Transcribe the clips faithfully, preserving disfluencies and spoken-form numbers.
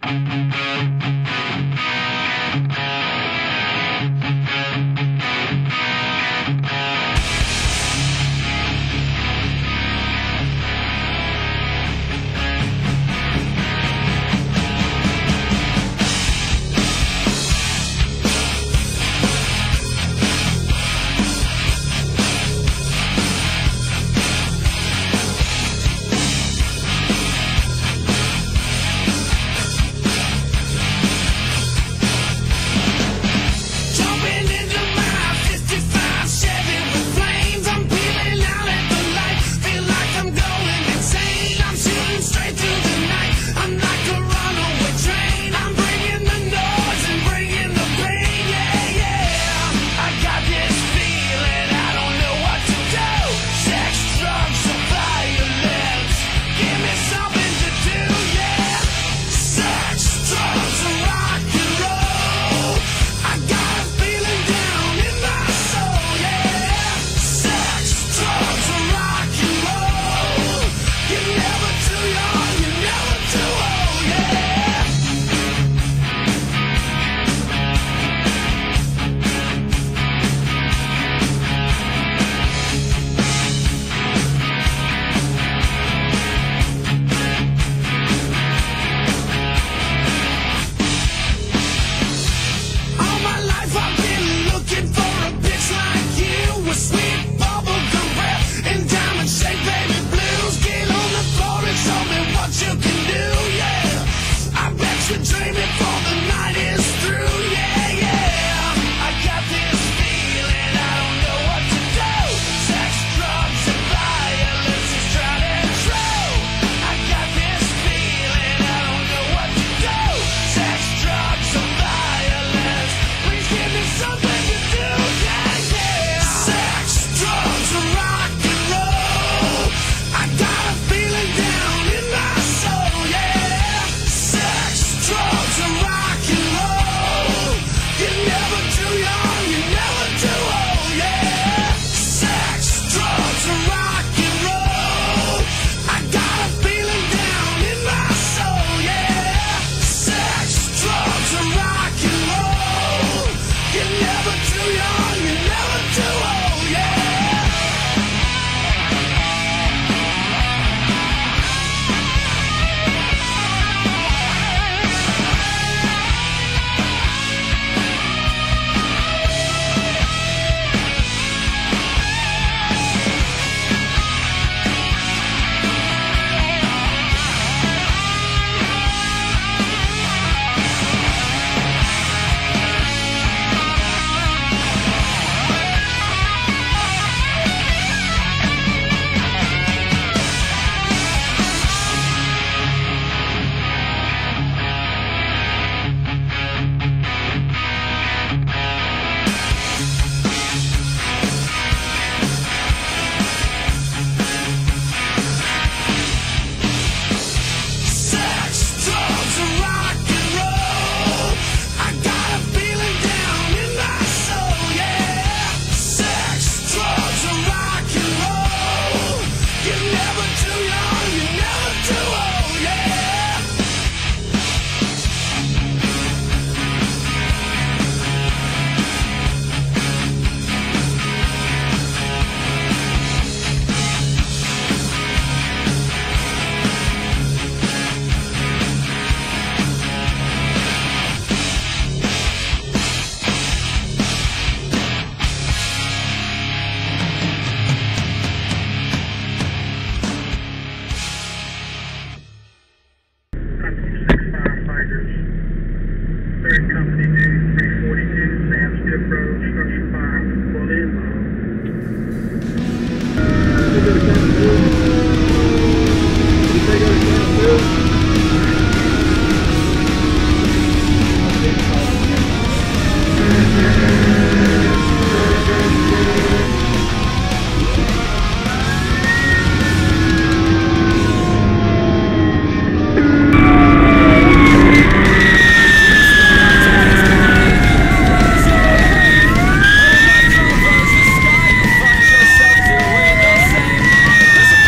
There's a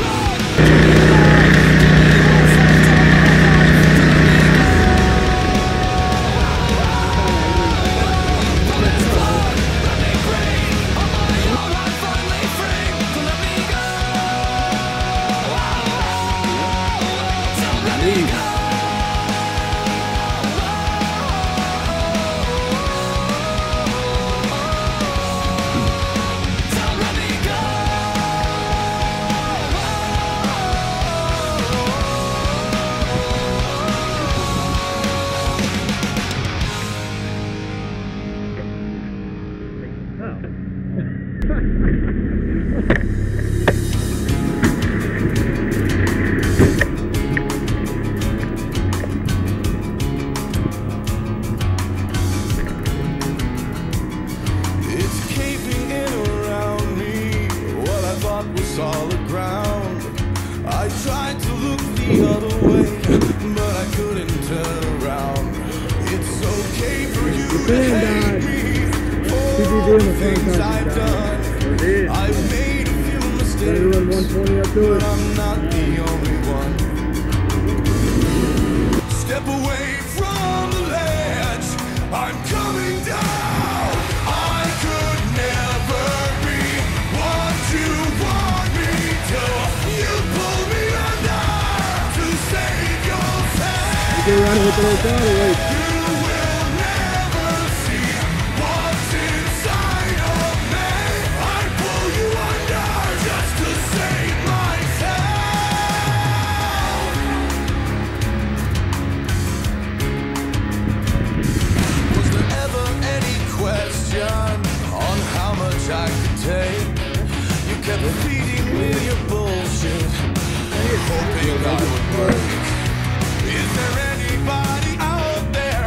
Solid ground. I tried to look the other way, but I couldn't turn around. It's okay for you to hate me for the things I've done. I've made a few mistakes, but I'm not the only one. Step away from the ledge, I'm coming down. I could never be what you want me to. You pull me under to save yourself. You run with the little body, You will never see what's inside of me. I pull you under just to save myself. Was there ever any question on how much I could take? You kept feeding me your bullshit, hoping I would break. Is there anybody out there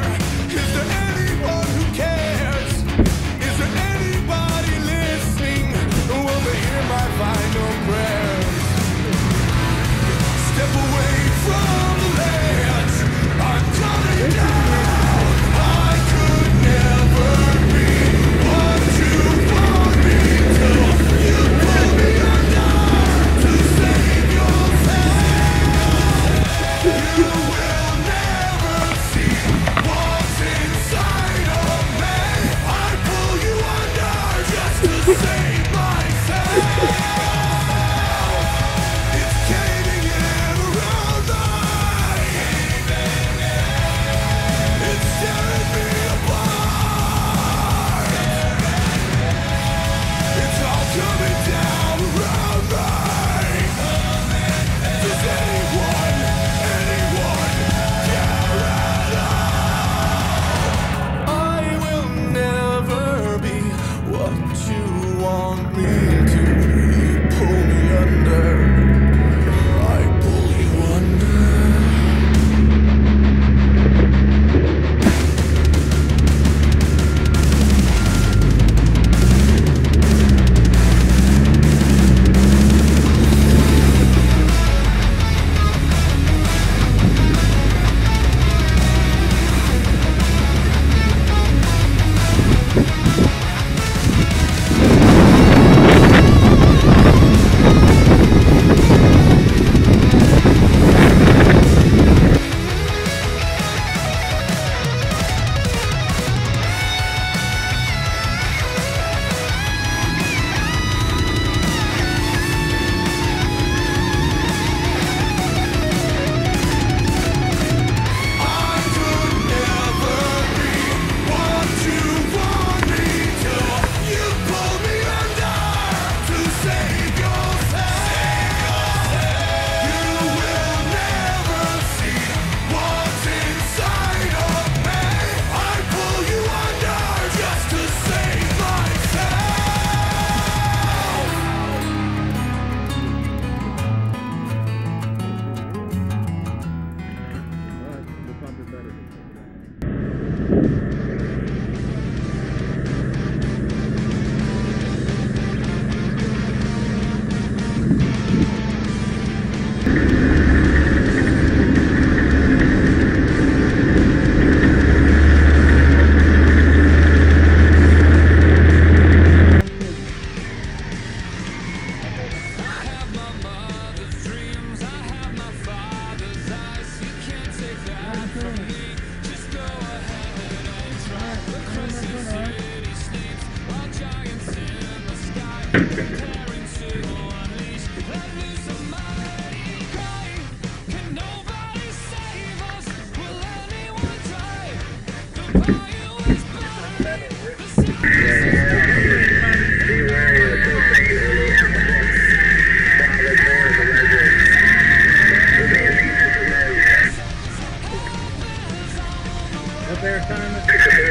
There, Simon.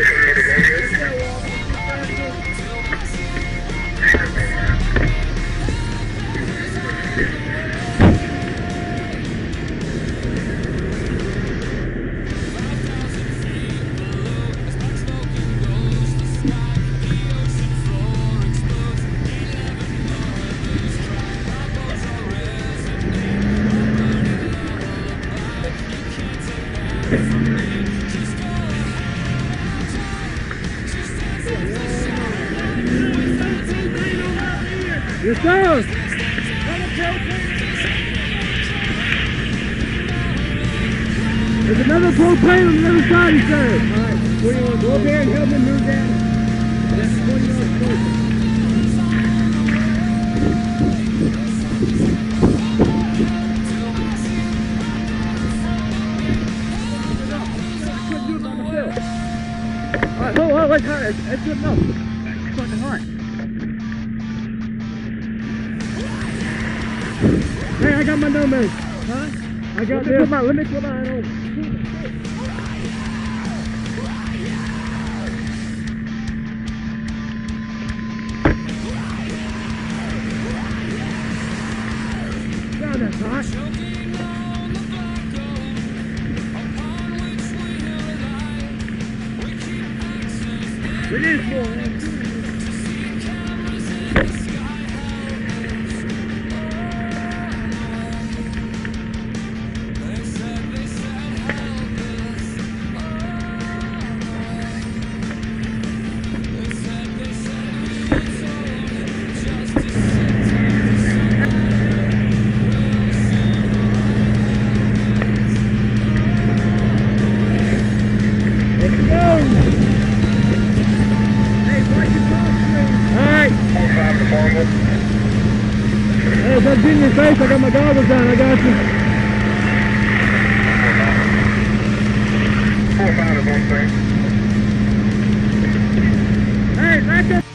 Yes, sir! There's another propane on the other side, he said. Alright, what do you want to go up here and help him move down? That's what you want to do. Alright, hold on, wait, that's, that's good enough. It's fucking hot. Hey, I got my numbers. Huh? I got this. Put my, let me put mine on. God, that's hot. It is more, man. Hey, if I'm in your face, I got my goggles on, I got you. Hey, back up.